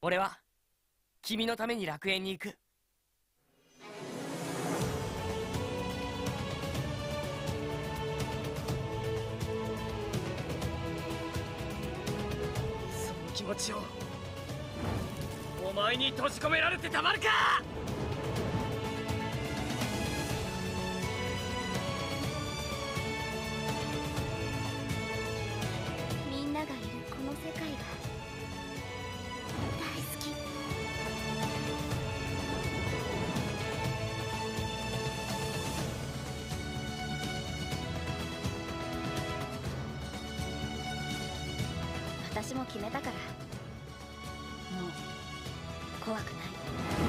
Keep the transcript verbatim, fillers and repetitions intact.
俺は君のために楽園に行く。その気持ちをお前に閉じ込められてたまるか。 みんながいるこの世界が大好き。私も決めたから、もう怖くない。